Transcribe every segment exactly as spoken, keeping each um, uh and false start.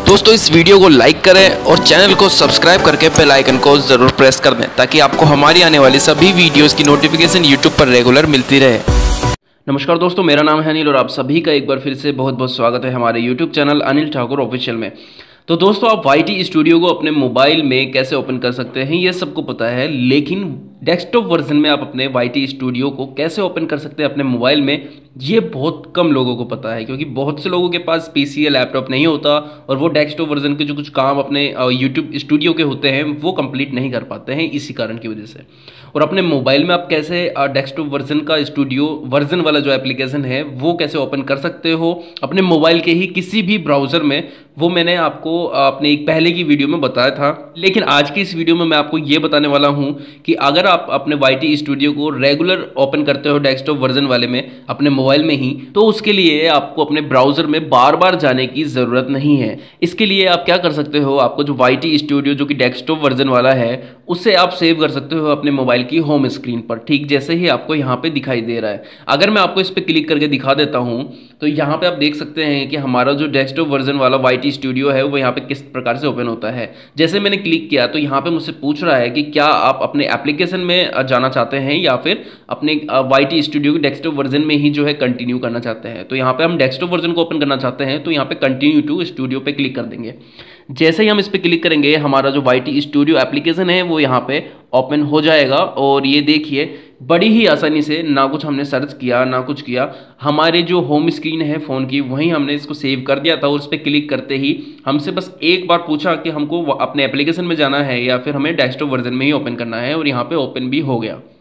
दोस्तों इस वीडियो को लाइक करें और चैनल को सब्सक्राइब करके बेल आइकन को ज़रूर प्रेस कर दें ताकि आपको हमारी आने वाली सभी वीडियोस की नोटिफिकेशन यूट्यूब पर रेगुलर मिलती रहे। नमस्कार दोस्तों, मेरा नाम है अनिल और आप सभी का एक बार फिर से बहुत बहुत स्वागत है हमारे YouTube channel Anil Thakur official में। तो दोस्तों आप वाई टी स्टूडियो को अपने मोबाइल में कैसे ओपन कर सकते हैं ये सबको पता है, लेकिन डेस्कटॉप वर्जन में आप अपने वाई टी स्टूडियो को कैसे ओपन कर सकते हैं अपने मोबाइल में, ये बहुत कम लोगों को पता है। क्योंकि बहुत से लोगों के पास पीसी या लैपटॉप नहीं होता और वो डेस्कटॉप वर्जन के जो कुछ काम अपने यूट्यूब स्टूडियो के होते हैं वो कंप्लीट नहीं कर पाते हैं इसी कारण की वजह से। और अपने मोबाइल में आप कैसे डेस्कटॉप वर्जन का स्टूडियो वर्जन वाला जो एप्लीकेशन है वो कैसे ओपन कर सकते हो अपने मोबाइल के ही किसी भी ब्राउज़र में, वो मैंने आपको अपने एक पहले की वीडियो में बताया था। लेकिन आज की इस वीडियो में मैं आपको ये बताने वाला हूँ कि अगर आप अपने वाई टी स्टूडियो को रेगुलर ओपन करते हो डेस्कटॉप वर्जन वाले में अपने मोबाइल में ही, तो उसके लिए आपको अपने ब्राउज़र में बार बार जाने की ज़रूरत नहीं है। इसके लिए आप क्या कर सकते हो, आपको जो वाई टी स्टूडियो जो कि डेस्कटॉप वर्जन वाला है उससे आप सेव कर सकते हो अपने मोबाइल की होम स्क्रीन पर, ठीक जैसे ही आपको यहाँ पे दिखाई दे रहा है। अगर मैं आपको इस पर क्लिक करके दिखा देता हूँ तो यहाँ पे आप देख सकते हैं कि हमारा जो डेस्कटॉप वर्जन वाला वाई टी स्टूडियो है वो यहाँ पे किस प्रकार से ओपन होता है। जैसे मैंने क्लिक किया तो यहाँ पे मुझसे पूछ रहा है कि क्या आप अपने एप्लीकेशन में जाना चाहते हैं या फिर अपने वाई टी स्टूडियो के डेस्कटॉप वर्जन में ही जो है कंटिन्यू करना चाहते हैं। तो यहाँ पे हम डेस्कटॉप वर्जन को ओपन करना चाहते हैं तो यहाँ पे कंटिन्यू टू स्टूडियो पे क्लिक कर देंगे। जैसे ही हम इस पर क्लिक करेंगे हमारा जो वाई टी स्टूडियो एप्लीकेशन है वो यहाँ पे ओपन हो जाएगा। और ये देखिए बड़ी ही आसानी से, ना कुछ हमने सर्च किया ना कुछ किया, हमारे जो होम स्क्रीन है फ़ोन की वहीं हमने इसको सेव कर दिया था। और उस पर क्लिक करते ही हमसे बस एक बार पूछा कि हमको अपने एप्लीकेशन में जाना है या फिर हमें डेस्कटॉप वर्जन में ही ओपन करना है, और यहाँ पे ओपन भी हो गया।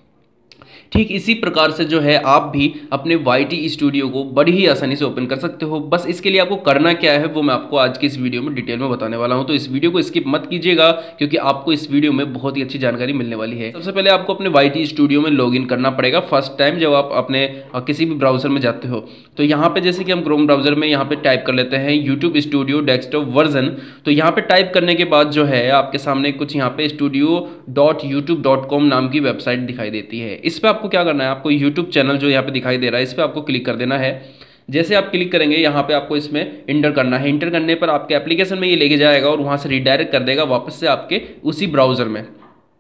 ठीक इसी प्रकार से जो है आप भी अपने वाई टी स्टूडियो को बड़ी ही आसानी से ओपन कर सकते हो। बस इसके लिए आपको करना क्या है वो मैं आपको आज की इस वीडियो में डिटेल में बताने वाला हूं, तो इस वीडियो को स्किप मत कीजिएगा क्योंकि आपको इस वीडियो में बहुत ही अच्छी जानकारी मिलने वाली है। सबसे पहले आपको अपने वाई टी स्टूडियो में लॉगिन करना पड़ेगा फर्स्ट टाइम जब आप अपने किसी भी ब्राउजर में जाते हो। तो यहाँ पे जैसे कि हम क्रोम ब्राउजर में यहाँ पे टाइप कर लेते हैं यूट्यूब स्टूडियो डेस्कटॉप वर्जन। तो यहाँ पे टाइप करने के बाद जो है आपके सामने कुछ यहाँ पे studio dot YouTube dot com नाम की वेबसाइट दिखाई देती है। इस पर आपको क्या करना है, आपको यूट्यूब चैनल जो यहाँ पे दिखाई दे रहा है इस पर आपको क्लिक कर देना है। जैसे आप क्लिक करेंगे यहाँ पे आपको इसमें इंटर करना है। इंटर करने पर आपके एप्लीकेशन में ये लेके जाएगा और वहाँ से रिडायरेक्ट कर देगा वापस से आपके उसी ब्राउज़र में।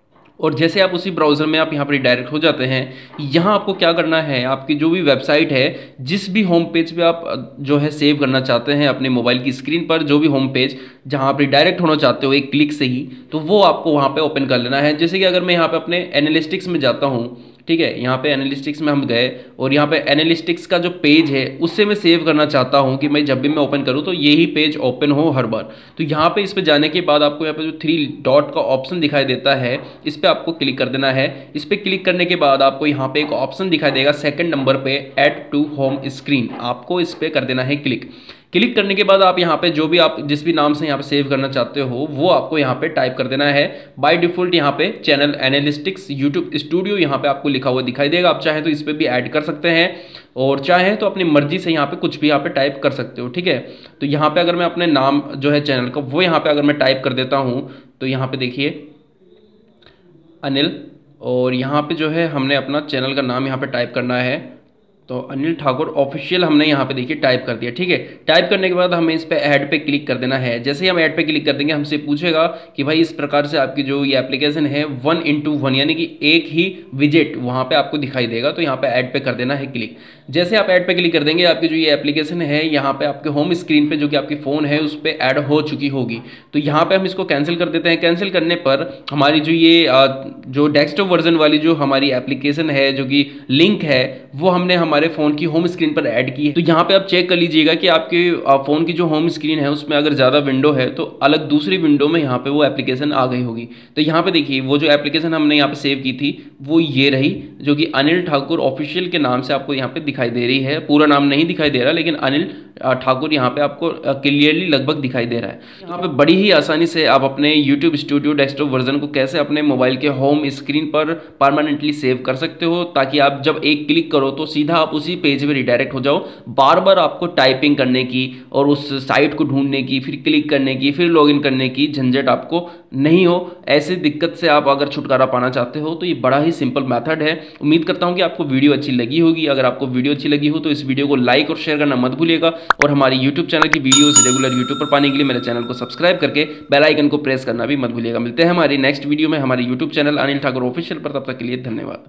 और जैसे आप उसी ब्राउज़र में आप यहाँ पर रिडायरेक्ट हो जाते हैं, यहाँ आपको क्या करना है, आपकी जो भी वेबसाइट है, जिस भी होम पेज पे आप जो है सेव करना चाहते हैं अपने मोबाइल की स्क्रीन पर, जो भी होम पेज जहाँ आप रिडायरेक्ट होना चाहते हो एक क्लिक से ही, तो वो आपको वहाँ पे ओपन कर लेना है। जैसे कि अगर मैं यहाँ पे अपने एनालिटिक्स में जाता हूँ, ठीक है, यहाँ पे एनालिटिक्स में हम गए और यहाँ पे एनालिटिक्स का जो पेज है उससे मैं सेव करना चाहता हूँ कि मैं जब भी मैं ओपन करूँ तो यही पेज ओपन हो हर बार। तो यहाँ पे इस पे जाने के बाद आपको यहाँ पे जो थ्री डॉट का ऑप्शन दिखाई देता है इस पर आपको क्लिक कर देना है। इस पर क्लिक करने के बाद आपको यहाँ पे एक ऑप्शन दिखाई देगा सेकंड नंबर पे ऐड टू होम स्क्रीन, आपको इस पर कर देना है क्लिक। क्लिक करने के बाद आप यहाँ पे जो भी आप जिस भी नाम से यहाँ पे सेव करना चाहते हो वो आपको यहाँ पे टाइप कर देना है। बाय डिफॉल्ट यहाँ पे चैनल एनालिटिक्स यूट्यूब स्टूडियो यहाँ पे आपको लिखा हुआ दिखाई देगा। आप चाहें तो इस पर भी ऐड कर सकते हैं और चाहें तो अपनी मर्जी से यहाँ पे कुछ भी यहाँ पे टाइप कर सकते हो, ठीक है। तो यहाँ पे अगर मैं अपने नाम जो है चैनल का वो यहाँ पे अगर मैं टाइप कर देता हूँ तो यहाँ पे देखिए अनिल, और यहाँ पे जो है हमने अपना चैनल का नाम यहाँ पे टाइप करना है। तो अनिल ठाकुर ऑफिशियल हमने यहाँ पे देखिए टाइप कर दिया, ठीक है। टाइप करने के बाद हमें इस पे ऐड पे क्लिक कर देना है। जैसे ही हम ऐड पे क्लिक कर देंगे हमसे पूछेगा कि भाई इस प्रकार से आपकी जो ये एप्लीकेशन है वन इंटू वन यानी कि एक ही विजेट वहाँ पे आपको दिखाई देगा। तो यहाँ पे ऐड पे कर देना है क्लिक। जैसे आप ऐड पे क्लिक कर देंगे आपकी जो ये एप्लीकेशन है यहाँ पे आपके होम स्क्रीन पे जो कि आपकी फ़ोन है उस पर ऐड हो चुकी होगी। तो यहाँ पे हम इसको कैंसिल कर देते हैं। कैंसिल करने पर हमारी जो ये जो डेस्कटॉप वर्जन वाली जो हमारी एप्लीकेशन है जो कि लिंक है वो हमने हमारे फ़ोन की होम स्क्रीन पर ऐड की है। तो यहाँ पे आप चेक कर लीजिएगा कि आपके फ़ोन की जो होम स्क्रीन है उसमें अगर ज़्यादा विंडो है तो अलग दूसरी विंडो में यहाँ पे वो एप्लीकेशन आ गई होगी। तो यहाँ पे देखिए वो जो एप्लीकेशन हमने यहाँ पे सेव की थी वो ये रही, जो कि अनिल ठाकुर ऑफिशियल के नाम से आपको यहाँ पे दिखाई दे रही है। पूरा नाम नहीं दिखाई दे रहा लेकिन अनिल ठाकुर यहाँ पे आपको क्लियरली लगभग दिखाई दे रहा है। यहाँ पे बड़ी ही आसानी से आप अपने यूट्यूब स्टूडियो डेस्कटॉप वर्जन को कैसे अपने मोबाइल के होम स्क्रीन पर परमानेंटली सेव कर सकते हो, ताकि आप जब एक क्लिक करो तो सीधा आप उसी पेज पे रिडायरेक्ट हो जाओ। बार बार आपको टाइपिंग करने की और उस साइट को ढूंढने की, फिर क्लिक करने की, फिर लॉगिन करने की झंझट आपको नहीं हो। ऐसे दिक्कत से आप अगर छुटकारा पाना चाहते हो तो ये बड़ा ही सिंपल मेथड है। उम्मीद करता हूं कि आपको वीडियो अच्छी लगी होगी। अगर आपको वीडियो अच्छी लगी हो तो इस वीडियो को लाइक और शेयर करना मत भूलिएगा, और हमारी यूट्यूब चैनल की वीडियोस रेगुलर यूट्यूब पर पाने के लिए मेरे चैनल को सब्सक्राइब करके बेल आइकन को प्रेस करना भी मत भूलिएगा। मिलते हैं हमारी नेक्स्ट वीडियो में हमारे YouTube channel Anil Thakur official पर, तब तक के लिए धन्यवाद।